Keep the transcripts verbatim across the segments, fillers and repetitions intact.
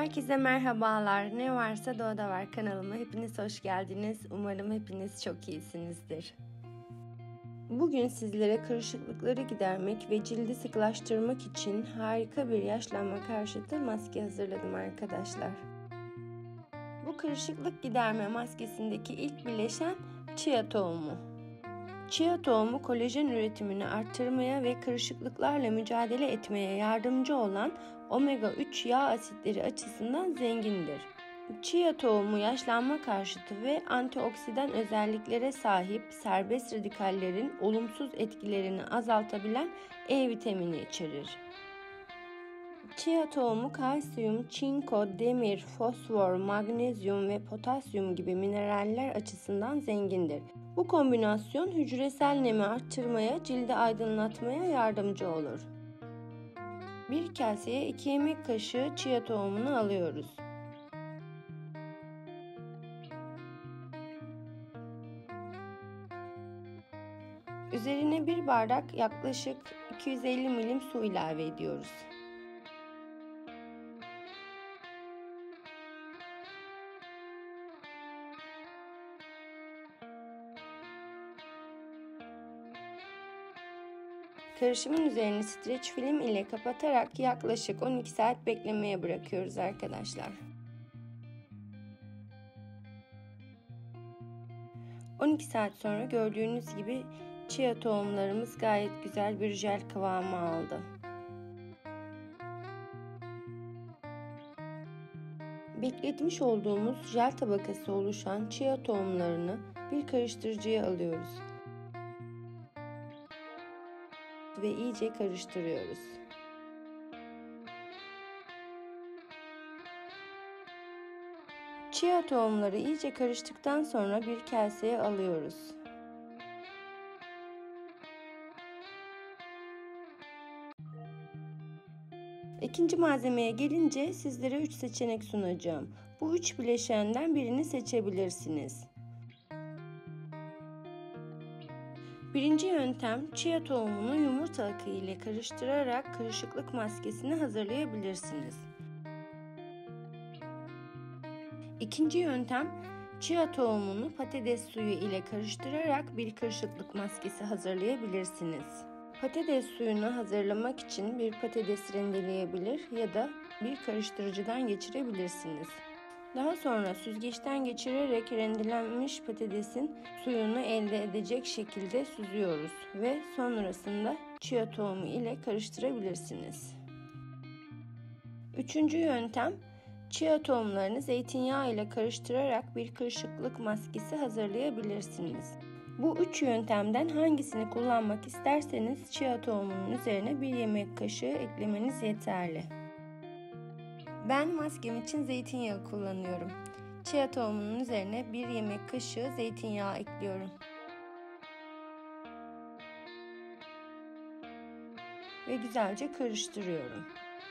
Herkese merhabalar. Ne varsa doğada var kanalıma hepiniz hoş geldiniz. Umarım hepiniz çok iyisinizdir. Bugün sizlere kırışıklıkları gidermek ve cildi sıkılaştırmak için harika bir yaşlanma karşıtı maske hazırladım arkadaşlar. Bu kırışıklık giderme maskesindeki ilk bileşen chia tohumu. Chia tohumu kolajen üretimini arttırmaya ve kırışıklıklarla mücadele etmeye yardımcı olan omega üç yağ asitleri açısından zengindir. Chia tohumu yaşlanma karşıtı ve antioksidan özelliklere sahip, serbest radikallerin olumsuz etkilerini azaltabilen E vitamini içerir. Chia tohumu kalsiyum, çinko, demir, fosfor, magnezyum ve potasyum gibi mineraller açısından zengindir. Bu kombinasyon hücresel nemi arttırmaya, cildi aydınlatmaya yardımcı olur. Bir kaseye iki yemek kaşığı chia tohumunu alıyoruz. Üzerine bir bardak yaklaşık iki yüz elli milim su ilave ediyoruz. Karışımın üzerini streç film ile kapatarak yaklaşık on iki saat beklemeye bırakıyoruz arkadaşlar. on iki saat sonra gördüğünüz gibi chia tohumlarımız gayet güzel bir jel kıvamı aldı. Bekletmiş olduğumuz jel tabakası oluşan chia tohumlarını bir karıştırıcıya alıyoruz. Ve iyice karıştırıyoruz. Chia tohumları iyice karıştıktan sonra bir kaseye alıyoruz. İkinci malzemeye gelince sizlere üç seçenek sunacağım. Bu üç bileşenden birini seçebilirsiniz. Birinci yöntem, chia tohumunu yumurta akı ile karıştırarak kırışıklık maskesini hazırlayabilirsiniz. İkinci yöntem, chia tohumunu patates suyu ile karıştırarak bir kırışıklık maskesi hazırlayabilirsiniz. Patates suyunu hazırlamak için bir patates rendeleyebilir ya da bir karıştırıcıdan geçirebilirsiniz. Daha sonra süzgeçten geçirerek rendelenmiş patatesin suyunu elde edecek şekilde süzüyoruz ve sonrasında chia tohumu ile karıştırabilirsiniz. Üçüncü yöntem, chia tohumlarını zeytinyağı ile karıştırarak bir kırışıklık maskesi hazırlayabilirsiniz. Bu üç yöntemden hangisini kullanmak isterseniz chia tohumunun üzerine bir yemek kaşığı eklemeniz yeterli. Ben maskem için zeytinyağı kullanıyorum. Chia tohumunun üzerine bir yemek kaşığı zeytinyağı ekliyorum. Ve güzelce karıştırıyorum.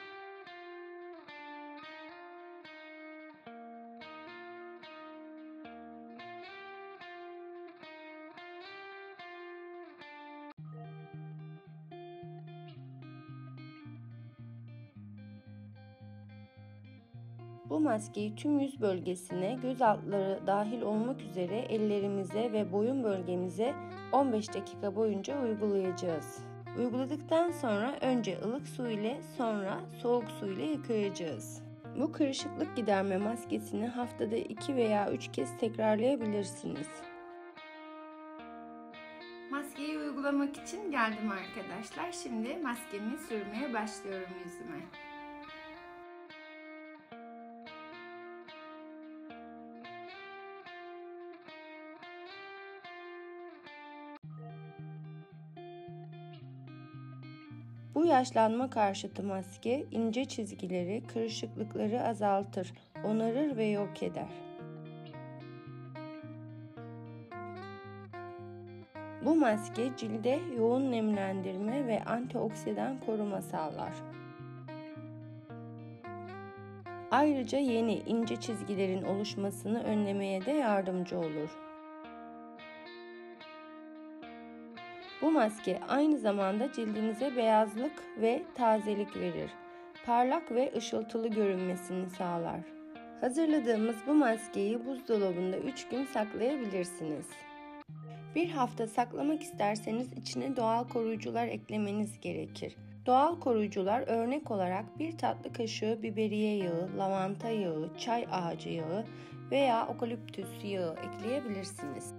Bu maskeyi tüm yüz bölgesine, göz altları dahil olmak üzere ellerimize ve boyun bölgemize on beş dakika boyunca uygulayacağız. Uyguladıktan sonra önce ılık su ile sonra soğuk su ile yıkayacağız. Bu kırışıklık giderme maskesini haftada iki veya üç kez tekrarlayabilirsiniz. Maskeyi uygulamak için geldim arkadaşlar. Şimdi maskemi sürmeye başlıyorum yüzüme. Bu yaşlanma karşıtı maske ince çizgileri, kırışıklıkları azaltır, onarır ve yok eder. Bu maske cilde yoğun nemlendirme ve antioksidan koruma sağlar. Ayrıca yeni ince çizgilerin oluşmasını önlemeye de yardımcı olur. Bu maske aynı zamanda cildinize beyazlık ve tazelik verir. parlak ve ışıltılı görünmesini sağlar. Hazırladığımız bu maskeyi buzdolabında üç gün saklayabilirsiniz. Bir hafta saklamak isterseniz içine doğal koruyucular eklemeniz gerekir. Doğal koruyucular örnek olarak bir tatlı kaşığı biberiye yağı, lavanta yağı, çay ağacı yağı veya okaliptüs yağı ekleyebilirsiniz.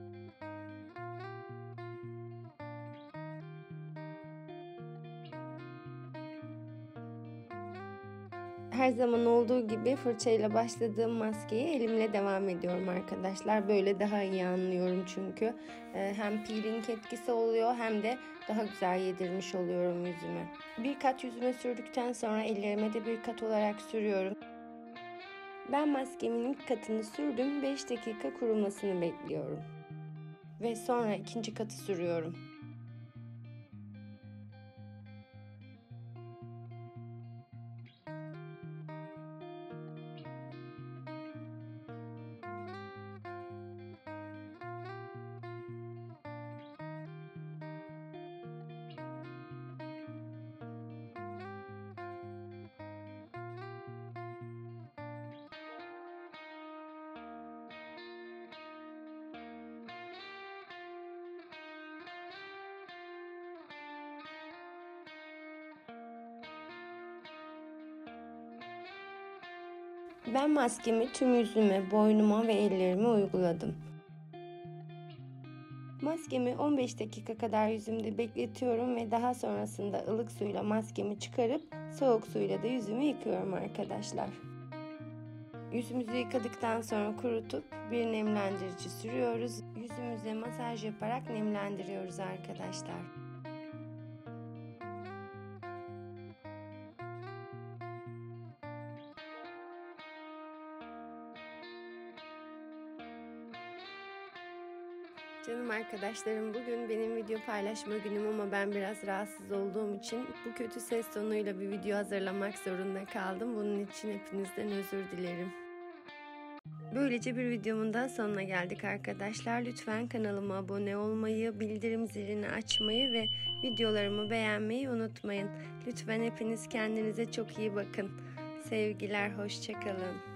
Her zaman olduğu gibi fırçayla başladığım maskeyi elimle devam ediyorum arkadaşlar. Böyle daha iyi anlıyorum çünkü. Hem peeling etkisi oluyor hem de daha güzel yedirmiş oluyorum yüzüme. Bir kat yüzüme sürdükten sonra ellerime de bir kat olarak sürüyorum. Ben maskemin ilk katını sürdüm. beş dakika kurumasını bekliyorum. Ve sonra ikinci katı sürüyorum. Ben maskemi tüm yüzüme, boynuma ve ellerime uyguladım. Maskemi on beş dakika kadar yüzümde bekletiyorum ve daha sonrasında ılık suyla maskemi çıkarıp soğuk suyla da yüzümü yıkıyorum arkadaşlar. Yüzümüzü yıkadıktan sonra kurutup bir nemlendirici sürüyoruz. Yüzümüze masaj yaparak nemlendiriyoruz arkadaşlar. Canım arkadaşlarım, bugün benim video paylaşma günüm ama ben biraz rahatsız olduğum için bu kötü ses tonuyla bir video hazırlamak zorunda kaldım. Bunun için hepinizden özür dilerim. Böylece bir videomun daha sonuna geldik arkadaşlar. Lütfen kanalıma abone olmayı, bildirim zilini açmayı ve videolarımı beğenmeyi unutmayın. Lütfen hepiniz kendinize çok iyi bakın. Sevgiler, hoşça kalın.